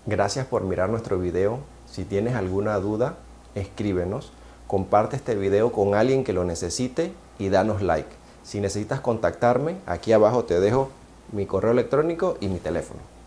Gracias por mirar nuestro video. Si tienes alguna duda, escríbenos, comparte este video con alguien que lo necesite y danos like. Si necesitas contactarme, aquí abajo te dejo mi correo electrónico y mi teléfono.